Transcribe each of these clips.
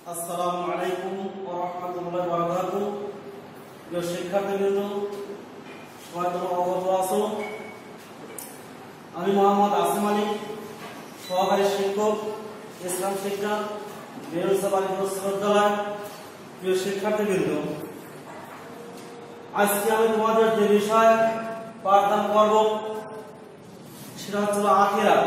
আসসালামু আলাইকুম ওয়া রাহমাতুল্লাহি ওয়া বারাকাতুহু। প্রিয় শিক্ষার্থীবৃন্দ, সবাই তোমরা অবগত আছো। আমি মোহাম্মদ আসিম আলী, সহকারী শিক্ষক, ইসলাম শিক্ষা, বেরুসা বালিকা উচ্চ বিদ্যালয়। প্রিয় শিক্ষার্থীবৃন্দ, আজকে আমি তোমাদের যে বিষয় পাঠদান করব সেটা হচ্ছে আখিরাত।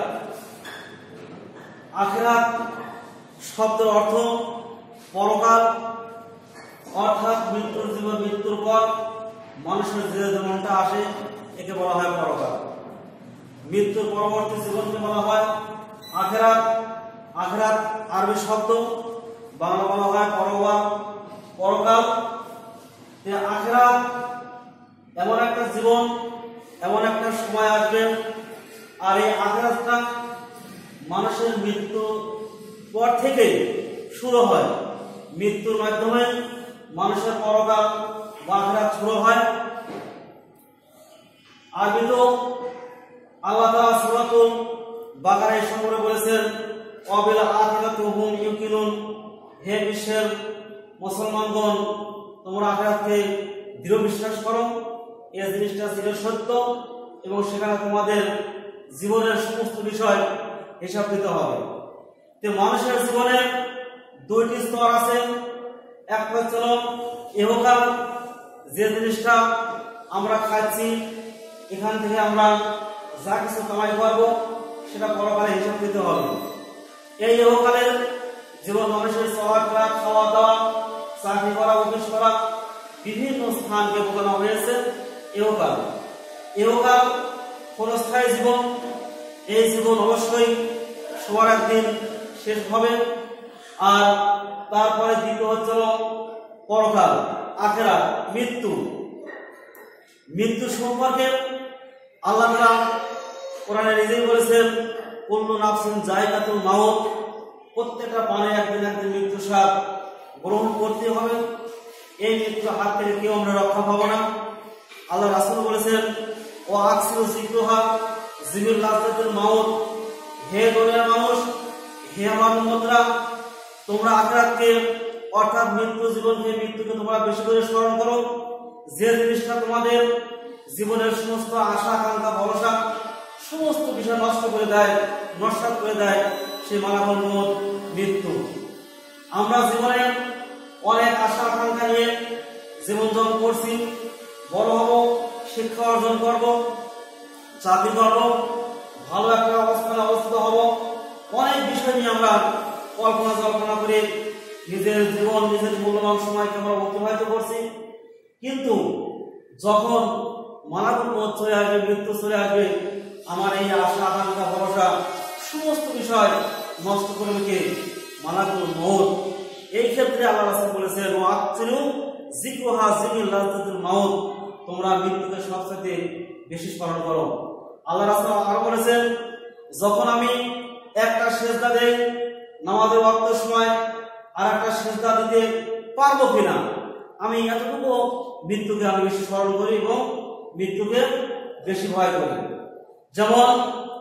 আখিরাত শব্দের অর্থ পরকাল, অর্থাৎ মৃত্যুর পর মানুষের যে জীবনটা আসে একে বলা হয় পরকাল। মৃত্যুর পরবর্তী জীবনকে বলা হয় আখিরাত। আখিরাত আরবি শব্দ, বাংলা বলা হয় পরকাল। আখিরাত এমন একটা জীবন, এমন একটা সময় আসবে, আর এই আখিরাতটা মানুষের মৃত্যু পর থেকে শুরু হয়। মৃত্যুর মাধ্যমে মানুষের পরকাল বা আখিরাত শুরু হয়। আরবিত আল্লাহ তাআলা সূরাতুল বাকারায় সম্পর্কে বলেছেন, ওয়াবিল আখিরাতি হুম ইউকিনুন, হে বিশ্বের মুসলমানগণ, তোমরা আখিরাতকে দৃঢ় বিশ্বাস করো। এই জিনিসটা ছিল সত্য এবং সেখানে তোমাদের জীবনের সমস্ত বিষয় হিসাব দিতে হবে। মানুষের জীবনে দুইটি স্তর আছে। একটা হচ্ছে ইহকাল, যে জিনিসটা আমরা খাচ্ছি, এখান থেকে আমরা যা কিছু কামাই করবো সেটা পরকালে হিসাব দিতে হবে। এই ইহকালের জীবন মানুষের চলাফেরা, খাওয়া দাওয়া, চাকরি করা, অফিস করা, বিভিন্ন স্থানকে বোঝানো হয়েছে ইহকাল। ইহকাল ক্ষণস্থায়ী জীবন। এই জীবন অবশ্যই সবার একদিন শেষ হবে। আর তারপরে দ্বিতীয় হচ্ছে পরকাল, আখিরাত, মৃত্যু সম্পর্কে আল্লাহ তাআলা কোরআনে নিজেই বলেছেন, কুল্লু নাফসিন যায়কাতুল মাউত, প্রত্যেকটা প্রাণী একদিন একদিন মৃত্যু স্বাদ গ্রহণ করতে হবে। এই মৃত্যুর হাত থেকে কেউ আমরা রক্ষা পাবো না। আল্লাহ রাসূল বলেছেন, ও আকসিরু যিকরুহা যিবিল লাযযাতুল মাউত, হে দুনিয়ার মানুষ, হে আমার উম্মতরা, তোমরা আখিরাতকে অর্থাৎ মৃত্যুকে তোমরা বেশি করে স্মরণ করো। যে জিনিসটা তোমাদের জীবনের সমস্ত আশা আকাঙ্ক্ষা ভরসা সমস্ত বিষয় নষ্ট করে দেয়, নস্বাত করে দেয়, সেই মালাকুল মউত, মৃত্যু। আমরা জীবনে অনেক আশা আকাঙ্ক্ষা নিয়ে জীবনযাপন করছি। বড় হব, শিক্ষা অর্জন করব, চাকরি করব, ভালো একটা অবস্থানে অবস্থিত হব, অনেক বিষয় নিয়ে আমরা কল্পনা করে নিজের জীবন, নিজের মূল্যবান সময়কে আমরা অতিবাহিত করছি। কিন্তু যখন মালাকুল মউত চলে আসবে, মৃত্যু চলে আসবে, আমার এই আশা আকাঙ্ক্ষা ভরসা সমস্ত বিষয় নষ্ট করবে কে? মালাকুল মউত। এই ক্ষেত্রে আল্লাহ রাসূল বলেছেন, ওয়াকতিলু যিকরুহা যিবিল লাযযাতুল মাউত, তোমরা মৃত্যুকে সবচেয়ে বেশি স্মরণ করো। আল্লাহ রাসূল আরো বলেছেন, যখন আমি একটা সিজদা দেই নামাজের ওয়াক্তের সময়, আর একটা সিজদা দিতে পারবো কিনা, আমি এতটুকু মৃত্যুকে আমি বেশি স্মরণ করি এবং মৃত্যুকে বেশি ভয় করি। যেমন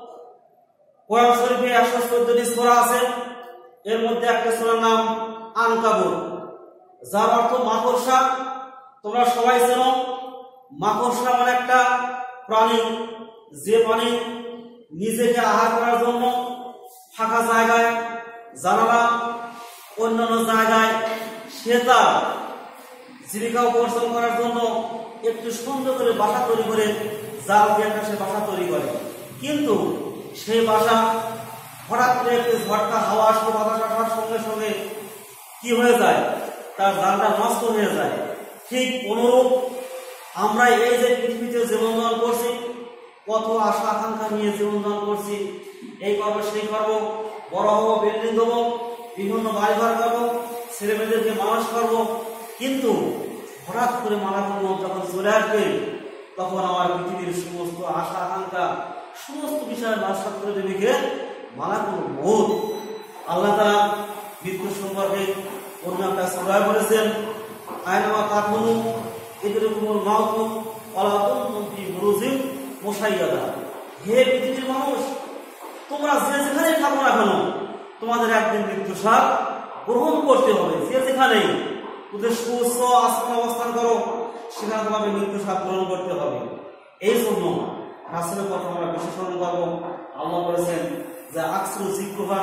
কোরআন শরীফে 114টি সূরা আছে, এর মধ্যে একটা সূরার নাম আনকাবুত, যার অর্থ মাকড়সা। তোমরা সবাই জানো মাকড়সা মানে একটা প্রাণী, যে প্রাণী নিজেকে আহার করার জন্য ফাঁকা জায়গায়, জানালা, অন্যান্য জায়গায় সে তার জীবিকা উপার্জন করার জন্য একটু সুন্দর করে বাসা তৈরি করে, জাল দিয়ে একটা সে বাসা তৈরি করে। কিন্তু সেই বাসা হঠাৎ করে একটু ঝটকা হাওয়া আসলে বাতাস আসার সঙ্গে সঙ্গে কি হয়ে যায়, তার জালটা নষ্ট হয়ে যায়। ঠিক অনুরূপ আমরা এই যে পৃথিবীতে জীবনযাপন করছি, কত আশা আকাঙ্ক্ষা নিয়ে জীবনযাপন করছি, এই করবো সেই করবো, বড় হবো, বিল্ডিং দেবো, বিভিন্ন বাড়ি ঘর করবো, ছেলে মেয়েদেরকে মানুষ করবো, কিন্তু হঠাৎ করে মালাকুল মউত যখন চলে আসবে, তখন আমার পৃথিবীর সমস্ত আশা আকাঙ্ক্ষা সমস্ত বিষয় নষ্ট করে দেবে কে? মালাকুল মউত। আল্লাহ তাআলা মৃত্যু সম্পর্কে অন্য একটা সূরায় বলেছেন, আয়নামা তাকুনু ইদরিকুমুল মাউত ওয়ালা কুনতুম ফি বুরুজিন মুশাইয়াদা, হে পৃথিবীর মানুষ, তোমরা যে যেখানে থাকো না কেন, তোমাদের একদিন মৃত্যু স্বাদ গ্রহণ করতে হবে। যে যেখানেই তোদের সুস্থ আসমান অবস্থান করো সেখানে তোমাকে মৃত্যু স্বাদ গ্রহণ করতে হবে। এই জন্য রাসূলের কথা আমরা বেশি স্মরণ করবো। আল্লাহ বলেছেন যে আকসুল জিক্রুহা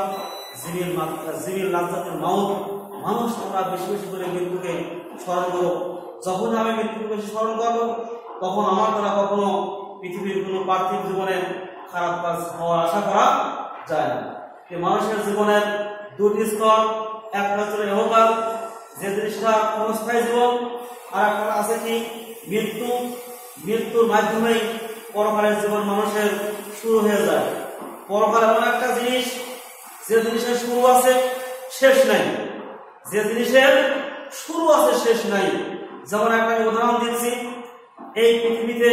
জিবিল লাজ্জাতুল মাউত, মানুষ আমরা বেশি বেশি করে মৃত্যুকে স্মরণ করো। যখন আমি মৃত্যুকে বেশি স্মরণ করবো তখন আমার দ্বারা কখনো পৃথিবীর কোনো পার্থিব জীবনে খারাপ কাজ হওয়ার আশা করা যায় না। মানুষের জীবনের দুটি স্তর, একটা হচ্ছে ইহকাল, যে জিনিসটা ক্ষণস্থায়ী জীবন, আর একটা আছে কি মৃত্যু। মৃত্যুর মাধ্যমেই পরকালের জীবন মানুষের শুরু হয়ে যায়। পরকাল এমন একটা জিনিস যে জিনিসের শুরু আছে শেষ নাই, যে জিনিসের শুরু আছে শেষ নাই। যেমন একটা উদাহরণ দিচ্ছি, এই পৃথিবীতে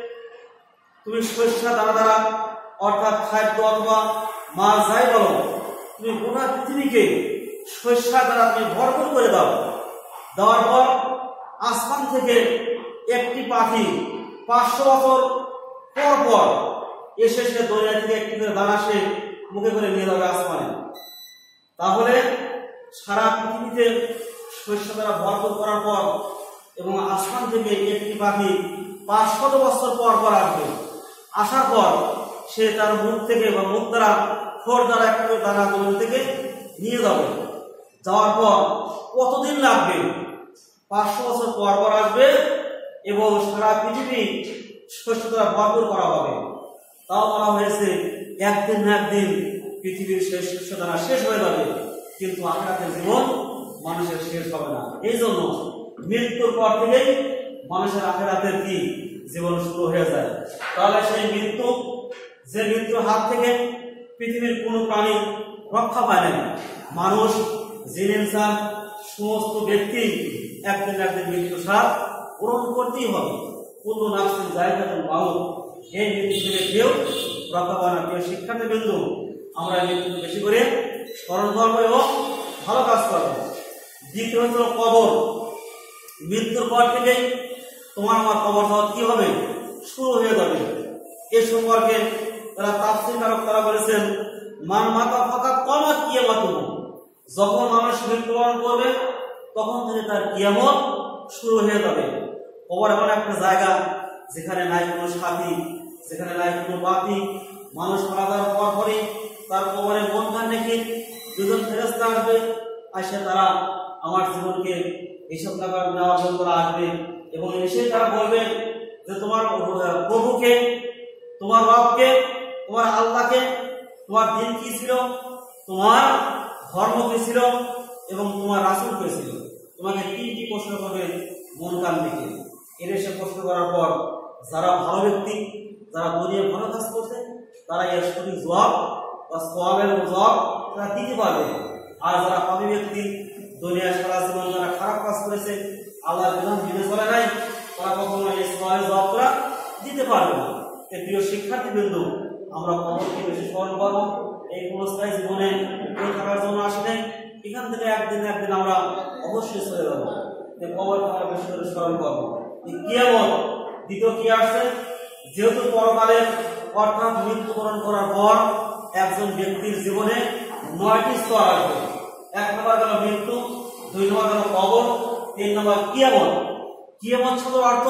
তুমি শস্য দ্বারা দ্বারা অর্থাৎ খাদ্য অথবা মাছ যাই বলো, তুমি গোটা পৃথিবীকে শস্য দ্বারা তুমি ভরপুর করে দাও। দেওয়ার পর আসমান থেকে একটি পাখি 500 বছর পর পর এসে সে দরিয়া থেকে একটি করে দানা সে মুখে করে নিয়ে যাবে আসমানে। তাহলে সারা পৃথিবীতে শস্য দ্বারা ভরপুর করার পর এবং আসমান থেকে একটি পাখি 500 বছর পর পর আসবে। আসার পর সে তার মুখ থেকে বা মুখ দ্বারা ঠোঁট দ্বারা একটু দানা জমি থেকে নিয়ে যাবে। যাওয়ার পর কতদিন লাগবে? 500 বছর পর পর আসবে এবং সারা পৃথিবী শস্য দ্বারা ভরপুর করা হবে। তাও বলা হয়েছে একদিন না একদিন পৃথিবীর শেষ শস্য দ্বারা শেষ হয়ে যাবে, কিন্তু আখিরাতের জীবন মানুষের শেষ হবে না। এই জন্য মৃত্যুর পর থেকেই মানুষের আখিরাতের কি জীবন শুরু হয়ে যায়। তাহলে সেই মৃত্যু, যে মৃত্যুর হাত থেকে পৃথিবীর কোনো প্রাণী রক্ষা পায় না, মানুষ, জিন ইনসান সমস্ত ব্যক্তি একদিন একদিন মৃত্যুর স্বাদ গ্রহণ করতেই হবে। কুল্লু নাফসিন যায়কাতুল মাউত, এই মৃত্যু থেকে কেউ রক্ষা পায় না। কেউ শিক্ষার্থী বিন্দু, আমরা মৃত্যুকে বেশি করে স্মরণ করবো এবং ভালো কাজ করবো। দ্বিতীয় হচ্ছে কবর। মৃত্যুর পর থেকেই তোমার আমার কবর দেওয়া কি হবে শুরু হয়ে যাবে। এ সম্পর্কে তারা তাফসীর কারক তারা বলেছেন, মান মাতা ফাঁকা কমা কিয়ামত, যখন মানুষ মৃত্যুবরণ করবে তখন থেকে তার কিয়ামত শুরু হয়ে যাবে। কবর এমন একটা জায়গা যেখানে নাই কোনো সাথী, যেখানে নাই কোনো বাতি। মানুষ মারা যাওয়ার পর পরই তার কবরে মনখান রেখে দুজন ফেরেশতা আসবে, আসে তারা আমার জীবনকে এইসব টাকা নেওয়ার জন্য তারা আসবে এবং এসে তারা বলবে যে তোমার প্রভুকে, তোমার রবকে, তোমার আল্লাহকে, তোমার দিন কি ছিল, তোমার ধর্ম কি ছিল এবং তোমার রাসূল কে ছিল। তোমাকে তিনটি প্রশ্ন করবে মন কান থেকে। এর এসে প্রশ্ন করার পর যারা ভালো ব্যক্তি, যারা দুনিয়ায় ভালো কাজ করছে, তারা এর সঠিক জবাব বা সওয়াবের জবাব তারা দিতে পারবে। আর যারা পাপী ব্যক্তি, দুনিয়ায় সারা জীবন যারা খারাপ কাজ করেছে, আল্লাহর বিধান মেনে চলে নাই, তারা কখনো এই সওয়ালের জবাব তারা দিতে পারবে না। এই প্রিয় শিক্ষার্থী বিন্দু, আমরা কবরকে বেশি স্মরণ করবো। এই ক্ষণস্থায়ী জীবনে কেউ থাকার জন্য আসি নাই, এখান থেকে একদিন না একদিন আমরা অবশ্যই চলে যাবো। কবরকে আমরা বেশি করে স্মরণ করবো। কিয়ামত, দ্বিতীয় কি আসছে, যেহেতু পরকালের অর্থাৎ মৃত্যুবরণ করার পর একজন ব্যক্তির জীবনে 9টি স্তর আসবে। 1 নম্বর গেল মৃত্যু, 2 নম্বর গেল কবর, 3 নম্বর কিয়ামত। কিয়ামত শব্দের অর্থ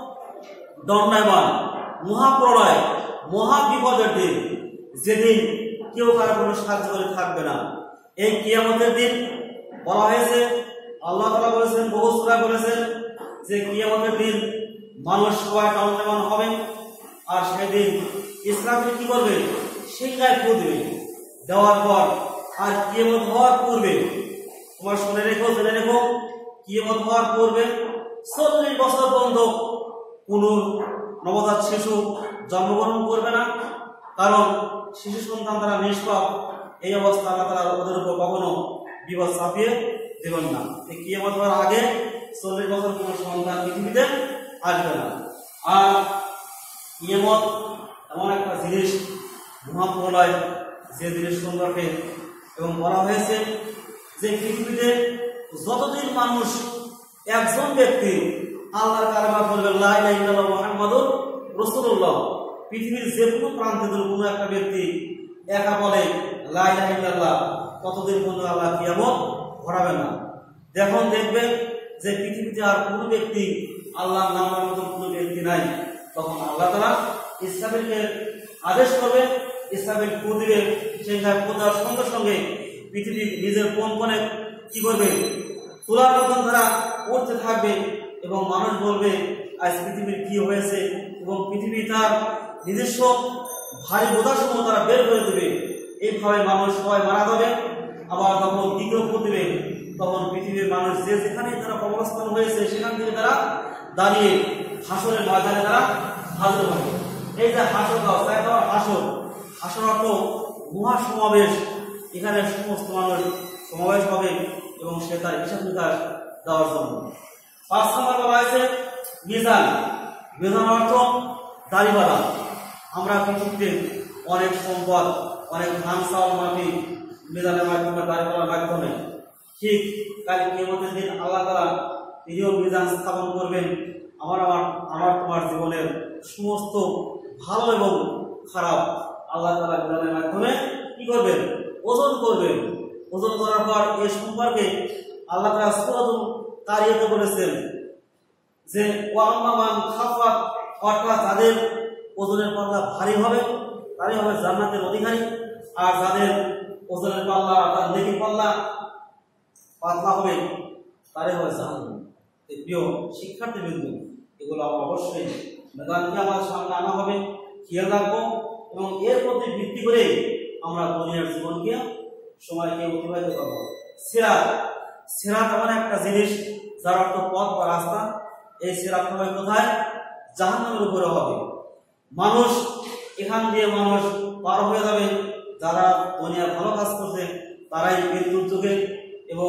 দণ্ডায়মান, মহাপ্রলয়, মহা বিপদের দিন, যেদিন কেউ কারো কোনো সাহায্য করে থাকবে না। এই কিয়ামতের দিন বলা হয়েছে, আল্লাহ তাআলা বলেছেন, বহু সূরায় বলেছেন যে কিয়ামতের দিন মানুষ সবাই দণ্ডায়মান হবে। আর সেদিন ইসরাফিল কি করবে, সিংহায় ফু দেবে। দেওয়ার পর আর কিয়ামত হওয়ার পূর্বে, তোমার শুনে রেখো, জেনে রেখো, কিয়ামত হওয়ার পূর্বে 40 বছর পর্যন্ত কোন নবজাত শিশু জন্মগ্রহণ করবে না, কারণ শিশু সন্তান তারা নিষ্পাপ। এই অবস্থা আল্লাহ তাআলা ওদের উপর কখনো বিপদ চাপিয়ে দেবেন না। এই কিয়ামত হওয়ার আগে 40 বছর কোন সন্তান পৃথিবীতে আসবে না। আর কিয়ামত এমন একটা জিনিস, মহাপ্রলয়, যে জিনিস সম্পর্কে এবং বলা হয়েছে যে পৃথিবীতে যতদিন মানুষ একজন ব্যক্তি আল্লাহর কালেমা বলবে লা ইলাহা ইল্লাল্লাহ মুহাম্মাদুর রাসূলুল্লাহ, পৃথিবীর যে কোনো প্রান্তে যদি কোনো একটা ব্যক্তি একা বলে লা ইলাহা ইল্লাল্লাহ, ততদিন পর্যন্ত আল্লাহ কিয়ামত ঘটাবেন। হারাবে না। যখন দেখবে যে পৃথিবীতে আর কোনো ব্যক্তি আল্লাহর নামের মতো কোনো ব্যক্তি নাই, তখন আল্লাহ তাআলা ইসরাফিলকে আদেশ করবে, ইসরাফিল ফু দিবে। সেই ফু দেওয়ার সঙ্গে সঙ্গে পৃথিবী নিজের কোন কোণে কি করবে, তুলার মতন তারা উঠতে থাকবে এবং মানুষ বলবে আজ পৃথিবীর কি হয়েছে, এবং পৃথিবী তার নিজস্ব ভারী বোঝাসমূহ তারা বের করে দেবে। এইভাবে মানুষ সবাই মারা যাবে। আবার যখন দ্বিতীয় ফু দিবে, তখন পৃথিবীর মানুষ যে যেখানে তারা অবস্থান হয়েছে সেখান থেকে তারা দাঁড়িয়ে হাসরের ময়দানে তারা হাজির হবে। এই যে হাসর হাসর, হাসর অর্থ মহাসমাবেশ। এখানে সমস্ত মানুষ সমাবেশ হবে এবং সে তার হিসাব নিকাশ দেওয়ার জন্য। 5 নম্বর বলা হয়েছে মিজান। মিজান অর্থ দাড়িওয়ালা। আমরা পৃথিবীতে অনেক সম্পদ, অনেক ধান চাউল মাটি মিজানের মাধ্যমে, দাড়িওয়ালার মাধ্যমে। ঠিক কাল কিয়ামতের দিন আল্লাহ তাআলা তিনিও মিজান স্থাপন করবেন। আমার তোমার জীবনের সমস্ত ভালো এবং খারাপ আল্লাহ তাআলা মিজানের মাধ্যমে কি করবেন, ওজন করবেন। ওজন করার পর এ সম্পর্কে আল্লাহ তাআলা সূরাতুল তারিয়াতে বলেছেন যে ওয়াম্মা মান খাফাত, অর্থাৎ যাদের ওজনের পাল্লা ভারী হবে তারাই হবে জান্নাতের অধিকারী, আর যাদের ওজনের পাল্লা অর্থাৎ নেকির পাল্লা পাতলা হবে তারাই হবে জাহান্নাম। প্রিয় শিক্ষার্থীবৃন্দ, এগুলো আমরা অবশ্যই মেধানকে আমাদের সামনে আনা হবে, খেয়াল রাখবো এবং এর প্রতি ভিত্তি করে আমরা দুনিয়ার জীবনকে সময়কে অতিবাহিত করবো। সিরাত, সিরাত এমন একটা জিনিস যার অর্থ পথ বা রাস্তা। এই সিরাত হবে কোথায়? জাহান্নামের উপরে হবে। মানুষ এখান দিয়ে মানুষ পার হয়ে যাবে। যারা দুনিয়ার ভালো কাজ করছে তারাই মৃত্যুর যুগে এবং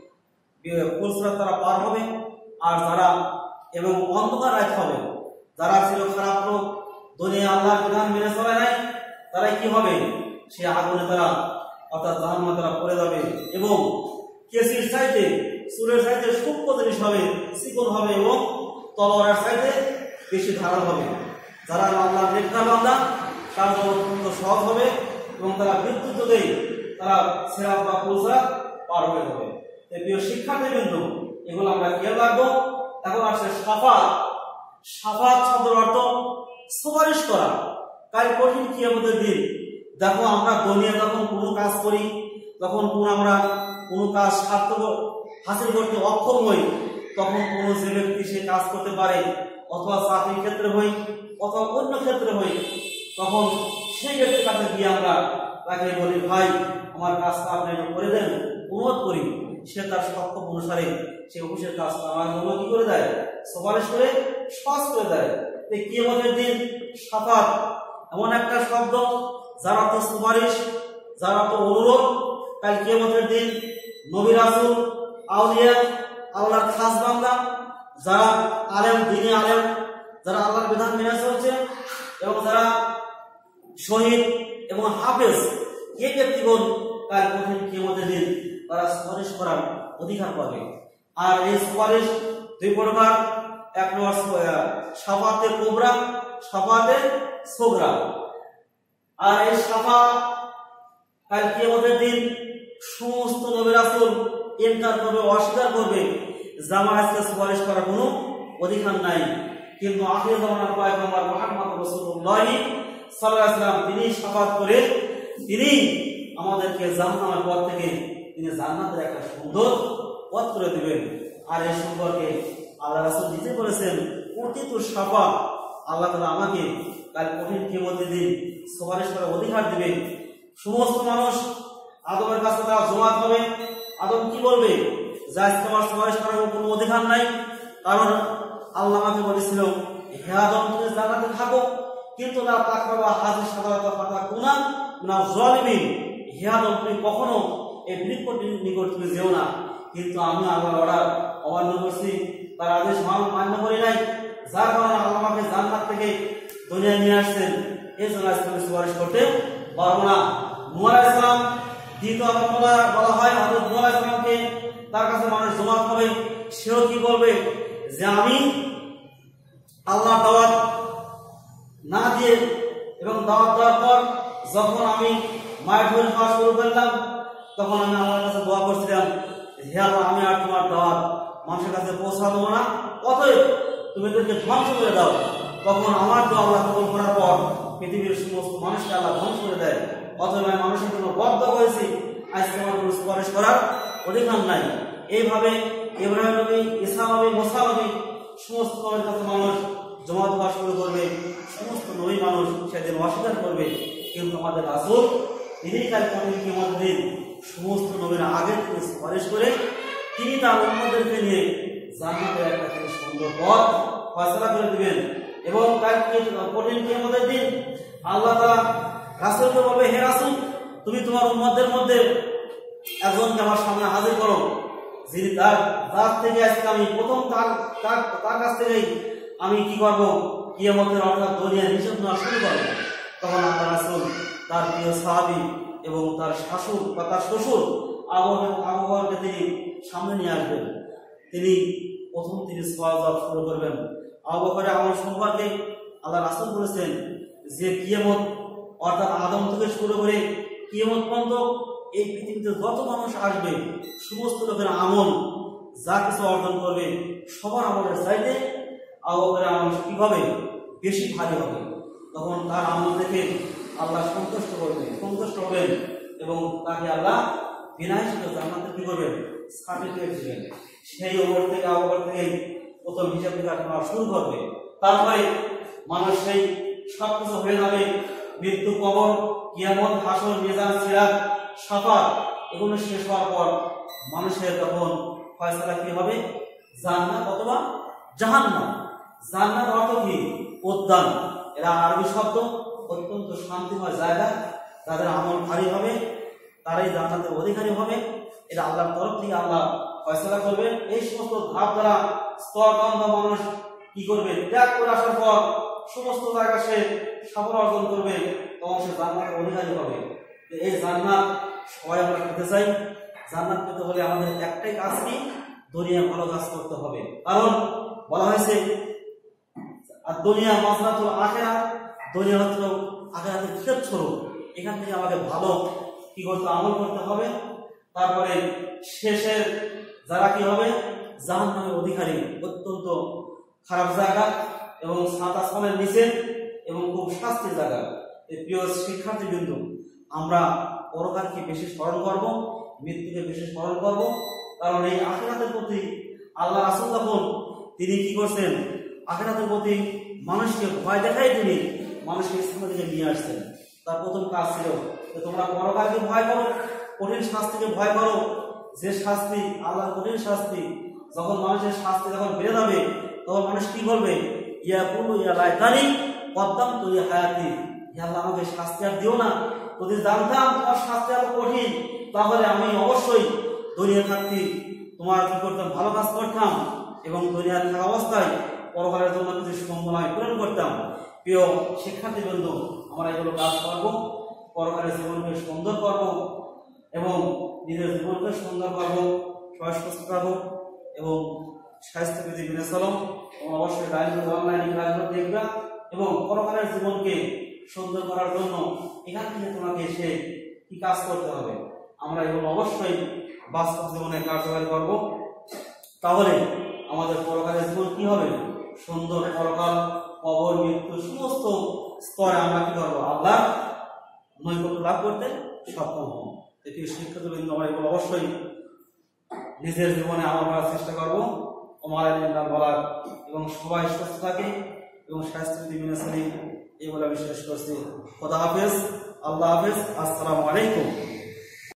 ফুলসরাত তারা পার হবে। আর যারা এবং অন্ধকার রাত হবে, যারা ছিল খারাপ লোক, দুনিয়া আল্লাহর বিধান মেনে চলে নাই, তারাই কি হবে, সে আগুনে তারা অর্থাৎ জাহান্নামে তারা পড়ে যাবে। এবং কেসির চাইতে, সুরের চাইতে সূক্ষ্ম জিনিস হবে, চিকন হবে এবং তলোয়ারের চাইতে বেশি ধারাল হবে। যারা আল্লাহর নেককার বান্দা তার জন্য অত্যন্ত সহজ হবে এবং তারা মৃত্যুর যুগেই তারা সিরাত বা ফুলসরাত পার হয়ে যাবে। প্রিয় শিক্ষার্থীবৃন্দ, এগুলো আমরা খেয়াল রাখবো। এখন আসছে শাফাত। শাফাত শব্দের অর্থ সুপারিশ করা। কাল কঠিন কিয়ামতের দিন দেখো, আমরা দুনিয়া যখন কোনো কাজ করি, যখন আমরা কোনো কাজ সার্থক হাসিল করতে অক্ষম হই, তখন কোনো যে ব্যক্তি সে কাজ করতে পারে, অথবা চাকরির ক্ষেত্রে হই অথবা অন্য ক্ষেত্রে হই, তখন সেই ব্যক্তির কাছে গিয়ে আমরা তাকে বলি, ভাই আমার কাজটা আপনি করে দেন, অনুরোধ করি। সে তার সক্ষম অনুসারে সে অফিসের কাজটা আমার জন্য কি করে দেয়, সুপারিশ করে সহজ করে দেয়। এই কিয়ামতের দিন শাফাত এমন একটা শব্দ যার অর্থ সুপারিশ, যার অর্থ অনুরোধ। কাল কিয়ামতের দিন নবী রাসূল, আউলিয়া, আল্লাহর খাস বান্দা, যারা আলেম, দ্বীনি আলেম, যারা আল্লাহর বিধান মেনে চলছে এবং যারা শহীদ এবং হাফেজ, এই ব্যক্তিগণ কাল কঠিন কিয়ামতের দিন তারা সুপারিশ করার অধিকার পাবে। আর এই সুপারিশ দুই প্রকার, এক নম্বর শাফাতে কুবরা, শাফাতে সুগরা। আর এই শাফাত কাল কিয়ামতের দিন সমস্ত নবী রাসূল ইনকার করবে, অস্বীকার করবে যে আমার আজকে সুপারিশ করার কোনো অধিকার নাই। কিন্তু আখির জামানার পয়গম্বর মুহাম্মদ রাসূলুল্লাহ সাল্লাল্লাহু আলাইহি ওয়াসাল্লাম তিনি শাফাত করে তিনি আমাদেরকে জাহান্নামের পথ থেকে তিনি জান্নাতের একটা সুন্দর পথ করে দিবেন। আর এই সম্পর্কে আল্লাহ রাসূল নিজে বলেছেন, অতীত শাফাত, আল্লাহ তাআলা আমাকে কাল কঠিন কিয়ামতের দিন সুপারিশ করার অধিকার দিবেন। সমস্ত মানুষ আদমের কাছে তারা জমা হবে। আদম কি বলবে, যে আজকে আমার সুপারিশ করার কোনো অধিকার নাই, কারণ আল্লাহ আমাকে বলেছিল, হে আদম তুমি জান্নাতে থাকো, কিন্তু না তাকরাবা হাযিহি শাজারাতা ফাতাকুনা মিনাজ জালিমিন। হে আদম তুমি কখনো এই বৃক্ষটির নিকট তুমি যেও না। কিন্তু আমি আল্লাহর অর্ডার অমান্য করছি, তার আদেশ মান্য করি নাই, যার কারণে আল্লাহ আমাকে জান্নাত থেকে দুনিয়ায় নিয়ে আসছেন। এই জন্য আজকে আমি সুপারিশ করতে পারবো না। নূহ আলাইহিস সালাম দ্বিতীয় বলা হয়, হযরত নূহ আলাইহিস সালামকে তার কাছে মানুষ জমা হবে। সেও কি বলবে, যে আমি আল্লাহ দাওয়াত না দিয়ে এবং দাওয়াত দেওয়ার পর যখন আমি মায়ের ধরে খাওয়া শুরু করলাম, তখন আমি আল্লাহর কাছে দোয়া করছিলাম হে আল্লাহ, আমি আর তোমার দাওয়াত মানুষের কাছে পৌঁছা দেবো না, অতএব তুমি এদেরকে ধ্বংস করে দাও। তখন আমার দোয়া আল্লাহ কবুল করার পর পৃথিবীর সমস্ত মানুষকে আল্লাহ ধ্বংস করে দেয়। অতএব আমি মানুষের জন্য বদ্ধ হয়েছি, আজকে আমার কোনো সুপারিশ করার অধিকার নাই। এইভাবে ইব্রাহিম নবী, ঈসা নবী, মুসা নবী সমস্ত নবীর কাছে মানুষ জমাত হওয়া শুরু করবে, সমস্ত নবী মানুষ সেদিন অস্বীকার করবে। কিন্তু আমাদের রাসূল তিনি তার কিয়ামতের দিন সমস্ত নবীর আগে থেকে সুপারিশ করে তিনি তার উম্মতদেরকে নিয়ে জান্নাতের একটা তিনি সুন্দর পথ ফয়সালা করে দিবেন। এবং তার কঠিন কিয়ামতের দিন আল্লাহ তাআলা রাসূলকে বলবে, হে রাসূল, তুমি তোমার উম্মতদের মধ্যে একজনকে আমার সামনে হাজির করো, যিনি তার থেকে আজকে আমি প্রথম তার কাছ থেকেই আমি কি করব, কিয়ামতের অর্থাৎ দুনিয়ার হিসাব নেওয়া শুরু করব। তখন আল্লাহ রাসূল তার প্রিয় সাহাবী এবং তার শাশুড় বা তার শ্বশুর আবু বকরকে তিনি সামনে নিয়ে আসবেন। তিনি সওয়াল শুরু করবেন। আবু বকরের আমল সম্পর্কে আল্লাহ রাসূল বলেছেন যে কিয়ামত অর্থাৎ আদম থেকে শুরু করে কিয়ামত পর্যন্ত এই পৃথিবীতে যত মানুষ আসবে সমস্ত লোকের আমল যা কিছু অর্জন করবে সবার আমলের চাইতে আবু বকরের আমল কিভাবে বেশি ভারী হবে। তখন তার আমল দেখে আল্লাহ সন্তুষ্ট হবেন এবং তাকে আল্লাহ বিনা হিসেবে জান্নাতে কি করবেন, সার্টিফিকেট দিবেন। সেই ওপর থেকে আবু বকর থেকে প্রথম হিসাব নিকাশ করা শুরু করবে। তারপরে মানুষ সেই সব কিছু হয়ে যাবে, মৃত্যু, কবর, কিয়ামত, হাসর, মিজান, সিরাত, শাফাত এগুলো শেষ হওয়ার পর মানুষের তখন ফয়সালা কি হবে, জান্নাত অথবা জাহান্নাম। জান্নাত অর্থ কি, উদ্যান, এরা আরবি শব্দ, অত্যন্ত শান্তিময় জায়গা, তাদের আমল ভারী হবে, তারাই জান্নাতের অধিকারী হবে। এটা আল্লাহর তরফ থেকে আল্লাহ ফয়সালা করবেন। এই সমস্ত ধাপ দ্বারা স্তরগন্ধ মানুষ কি করবে, ত্যাগ করে আসার পর সমস্ত জায়গা সে সফল অর্জন করবে, তখন সে জান্নাতের অধিকারী হবে। এই জান্নাত সবাই আমরা পেতে চাই। জান্নাত পেতে হলে আমাদের একটাই কাজ কি, দুনিয়া ভালো কাজ করতে হবে। কারণ বলা হয়েছে আর দুনিয়া মাজরাতুল আখিরাত, দুনিয়া হচ্ছে আখিরাতের ক্ষেত্র। এখান থেকে আমাকে ভালো কি করতে, আমল করতে হবে। তারপরে শেষের যারা কি হবে, জাহান্নামের অধিকারী, অত্যন্ত খারাপ জায়গা এবং সাত আসমানের নিচে এবং খুব শাস্তির জায়গা। এই প্রিয় শিক্ষার্থীবৃন্দ, আমরা পরকালকে বেশি স্মরণ করব, মৃত্যুকে বেশি স্মরণ করব। কারণ এই আখিরাতের প্রতি আল্লাহ রাসূল যখন তিনি কি করছেন, আখিরাতের প্রতি মানুষকে ভয় দেখাই তিনি মানুষকে ইসলামের দিকে নিয়ে আসছেন। তার প্রথম কাজ ছিল যে তোমরা পরকালকে ভয় করো, কঠিন শাস্তিকে ভয় করো। যে শাস্তি আল্লাহর কঠিন শাস্তি, যখন মানুষের শাস্তি যখন বেড়ে যাবে তখন মানুষ কি বলবে, ইয়াকুলু ইয়া লাইতানি কদ্দামতু লি হায়াতি, হে আল্লাহ আমাকে শাস্তি আর দিও না, যদি জানতাম তোমার শাস্তি এত কঠিন তাহলে আমি অবশ্যই দুনিয়া থাকতে তোমার কি করতাম, ভালো কাজ করতাম এবং দুনিয়া থাকা অবস্থায় পরকালের জন্য কিছু সম্ভাবনায় পূরণ করতাম। প্রিয় শিক্ষার্থীবৃন্দ, আমরা এগুলো কাজ করব, পরকালের জীবনকে সুন্দর করব এবং নিজের জীবনকে সুন্দর করব, সবাই সুস্থ থাকবো এবং স্বাস্থ্যবিধি মেনে চলো এবং অবশ্যই অনলাইন ক্লাসগুলো দেখবা এবং পরকালের জীবনকে সুন্দর করার জন্য এখান থেকে তোমাকে এসে কি কাজ করতে হবে, আমরা এগুলো অবশ্যই বাস্তব জীবনে কার্যকরী করব। তাহলে আমাদের পরকালের জীবন কি হবে, সুন্দর। পরকাল, কবর, মৃত্যু সমস্ত স্তরে আমরা কি করবো, আল্লাহ নৈকট্য লাভ করতে সক্ষম হব। এটি শিক্ষার্থীবৃন্দ, আমরা এগুলো অবশ্যই নিজের জীবনে আমল করার চেষ্টা করবো বলার এবং সবাই সুস্থ থাকে এবং স্বাস্থ্যবিধি মেনে চলি, এই বলে আমি শেষ করছি। খোদা হাফেজ, আল্লাহ হাফেজ, আসসালামু আলাইকুম।